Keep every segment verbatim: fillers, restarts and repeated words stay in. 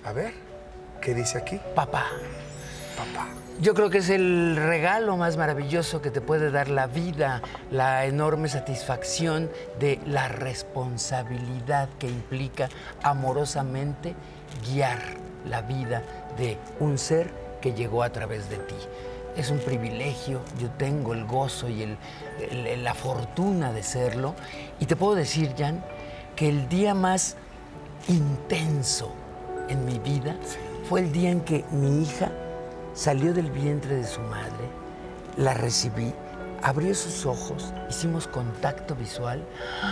A ver, ¿qué dice aquí? Papá. Papá. Yo creo que es el regalo más maravilloso que te puede dar la vida, la enorme satisfacción de la responsabilidad que implica amorosamente guiar la vida de un ser que llegó a través de ti. Es un privilegio, yo tengo el gozo y el, el, la fortuna de serlo. Y te puedo decir, Jan, que el día más intenso en mi vida fue el día en que mi hija salió del vientre de su madre, la recibí, abrió sus ojos, hicimos contacto visual.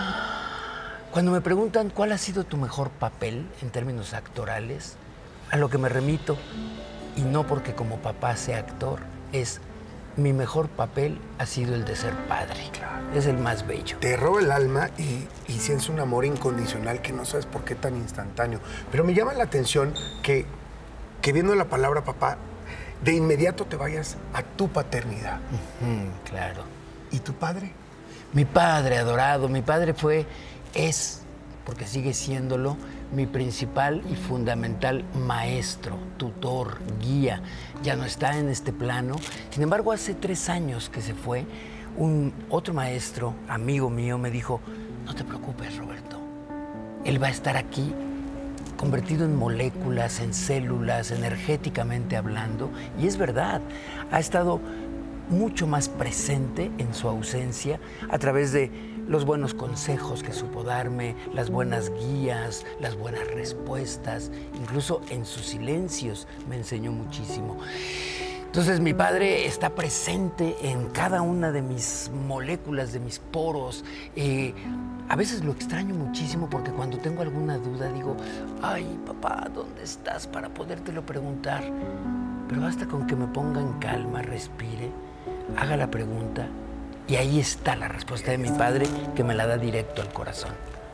Cuando me preguntan cuál ha sido tu mejor papel en términos actorales, a lo que me remito, y no porque como papá sea actor, es mi mejor papel ha sido el de ser padre. Claro. Es el más bello. Te roba el alma y, y sientes un amor incondicional que no sabes por qué tan instantáneo. Pero me llama la atención que, que viendo la palabra papá, de inmediato te vayas a tu paternidad. Uh-huh, claro. ¿Y tu padre? Mi padre adorado, mi padre fue, es, porque sigue siéndolo, mi principal y fundamental maestro, tutor, guía. Ya no está en este plano. Sin embargo, hace tres años que se fue, un otro maestro, amigo mío, me dijo, no te preocupes, Roberto. Él va a estar aquí, convertido en moléculas, en células, energéticamente hablando. Y es verdad, ha estado mucho más presente en su ausencia a través de los buenos consejos que supo darme, las buenas guías, las buenas respuestas, incluso en sus silencios me enseñó muchísimo. Entonces mi padre está presente en cada una de mis moléculas, de mis poros. Eh, a veces lo extraño muchísimo porque cuando tengo alguna duda digo, ay, papá, ¿dónde estás para podértelo preguntar? Pero basta con que me ponga en calma, respire, haga la pregunta y ahí está la respuesta de mi padre que me la da directo al corazón.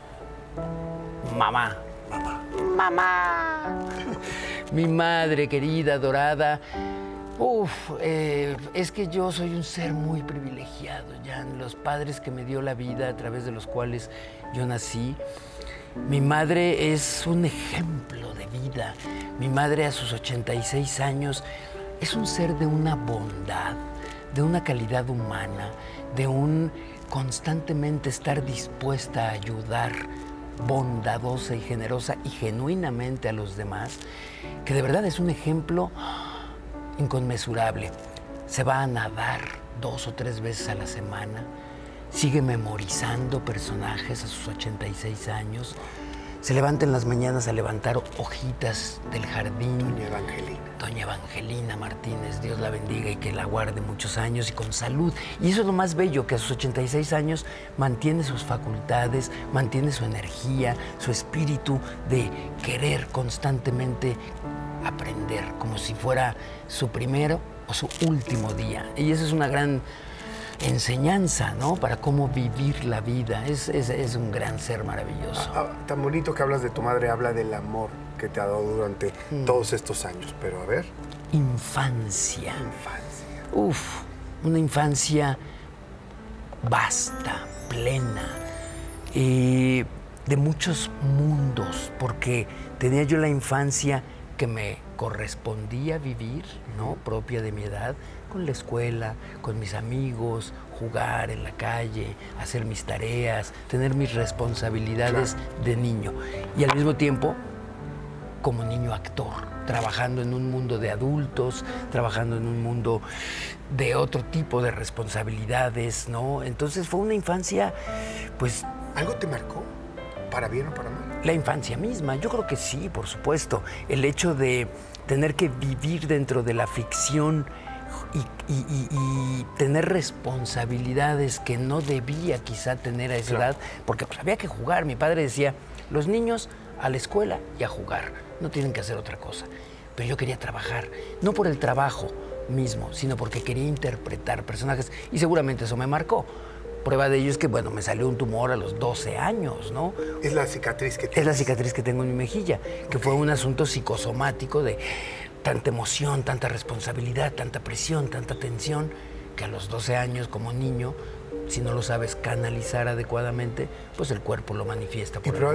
Mamá. Mamá. Mamá. Mi madre querida, adorada. Uf, eh, es que yo soy un ser muy privilegiado, Jan. Los padres que me dio la vida, a través de los cuales yo nací. Mi madre es un ejemplo de vida. Mi madre a sus ochenta y seis años es un ser de una bondad, de una calidad humana, de un constantemente estar dispuesta a ayudar, bondadosa y generosa y genuinamente a los demás, que de verdad es un ejemplo inconmensurable. Se va a nadar dos o tres veces a la semana, sigue memorizando personajes a sus ochenta y seis años, se levanta en las mañanas a levantar hojitas del jardín. Doña Evangelina. Doña Evangelina Martínez, Dios la bendiga y que la guarde muchos años y con salud. Y eso es lo más bello, que a sus ochenta y seis años mantiene sus facultades, mantiene su energía, su espíritu de querer constantemente aprender, como si fuera su primero o su último día. Y esa es una gran enseñanza, ¿no? Para cómo vivir la vida. Es, es, es un gran ser maravilloso. Ah, ah, tan bonito que hablas de tu madre, habla del amor que te ha dado durante mm. todos estos años. Pero a ver. Infancia. Infancia. Uf, una infancia vasta, plena, eh, de muchos mundos, porque tenía yo la infancia que me correspondía vivir, ¿no? Propia de mi edad, con la escuela, con mis amigos, jugar en la calle, hacer mis tareas, tener mis responsabilidades claro. de niño. Y al mismo tiempo, como niño actor, trabajando en un mundo de adultos, trabajando en un mundo de otro tipo de responsabilidades, ¿no? Entonces fue una infancia, pues... ¿Algo te marcó? ¿Para bien o para mal? La infancia misma, yo creo que sí, por supuesto. El hecho de tener que vivir dentro de la ficción y, y, y, y tener responsabilidades que no debía quizá tener a esa claro. edad, porque pues, había que jugar. Mi padre decía, los niños a la escuela y a jugar, no tienen que hacer otra cosa. Pero yo quería trabajar, no por el trabajo mismo, sino porque quería interpretar personajes y seguramente eso me marcó. Prueba de ello es que, bueno, me salió un tumor a los doce años, ¿no? Es la cicatriz que tienes. Es la cicatriz que tengo en mi mejilla, que okay. fue un asunto psicosomático de tanta emoción, tanta responsabilidad, tanta presión, tanta tensión, que a los doce años, como niño, si no lo sabes canalizar adecuadamente, pues el cuerpo lo manifiesta por